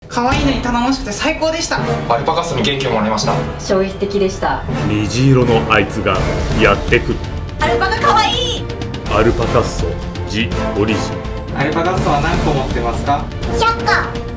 可愛いのに頼もしくて最高でした。 アルパカッソに元気をもらいました。 衝撃的でした。 虹色のあいつがやってくる。 アルパカ可愛い。 アルパカッソジオリジン。 アルパカッソは何個持ってますか？ 100個。